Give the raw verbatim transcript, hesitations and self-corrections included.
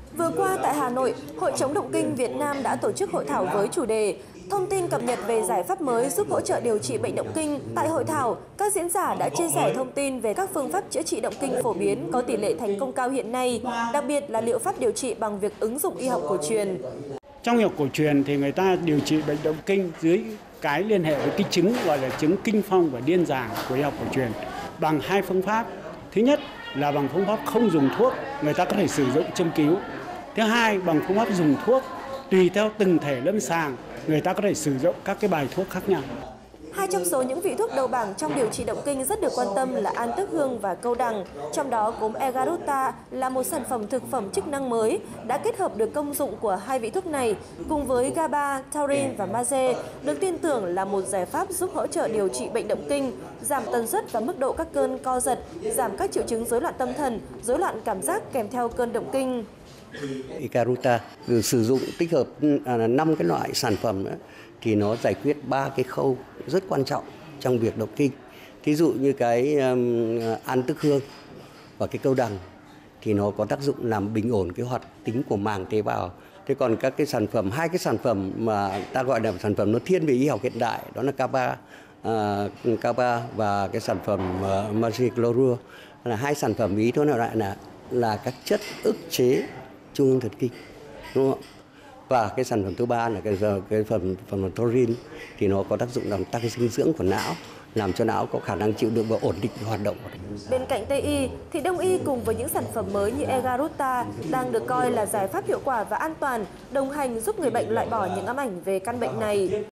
Vừa qua tại Hà Nội, Hội chống động kinh Việt Nam đã tổ chức hội thảo với chủ đề Thông tin cập nhật về giải pháp mới giúp hỗ trợ điều trị bệnh động kinh. Tại hội thảo, các diễn giả đã chia sẻ thông tin về các phương pháp chữa trị động kinh phổ biến có tỷ lệ thành công cao hiện nay, đặc biệt là liệu pháp điều trị bằng việc ứng dụng y học cổ truyền. Trong y học cổ truyền thì người ta điều trị bệnh động kinh dưới cái liên hệ với cái chứng gọi là chứng kinh phong và điên giảng của y học cổ truyền bằng hai phương pháp. Thứ nhất là bằng phương pháp không dùng thuốc, người ta có thể sử dụng châm cứu. Thứ hai, bằng phương pháp dùng thuốc, tùy theo từng thể lâm sàng, người ta có thể sử dụng các cái bài thuốc khác nhau. Hai trong số những vị thuốc đầu bảng trong điều trị động kinh rất được quan tâm là an tức hương và câu đằng. Trong đó, cốm Egaruta là một sản phẩm thực phẩm chức năng mới đã kết hợp được công dụng của hai vị thuốc này cùng với GABA, taurin và magie, được tin tưởng là một giải pháp giúp hỗ trợ điều trị bệnh động kinh, giảm tần suất và mức độ các cơn co giật, giảm các triệu chứng rối loạn tâm thần, rối loạn cảm giác kèm theo cơn động kinh. Egaruta sử dụng tích hợp năm cái loại sản phẩm nữa, thì nó giải quyết ba cái khâu rất quan trọng trong việc động kinh. Thí dụ như cái um, an tức hương và cái câu đằng thì nó có tác dụng làm bình ổn cái hoạt tính của màng tế bào. Thế còn các cái sản phẩm, hai cái sản phẩm mà ta gọi là sản phẩm nó thiên về y học hiện đại, đó là GABA, uh, GABA và cái sản phẩm uh, magie chlorua, là hai sản phẩm ý thôi, lại là là các chất ức chế trung ương thần kinh, đúng không? Và cái sản phẩm thứ ba là cái, cái phần phần taurin thì nó có tác dụng làm tăng dinh dưỡng của não, làm cho não có khả năng chịu đựng và ổn định hoạt động. Bên cạnh Tây y thì Đông y cùng với những sản phẩm mới như Egaruta đang được coi là giải pháp hiệu quả và an toàn, đồng hành giúp người bệnh loại bỏ những ám ảnh về căn bệnh này.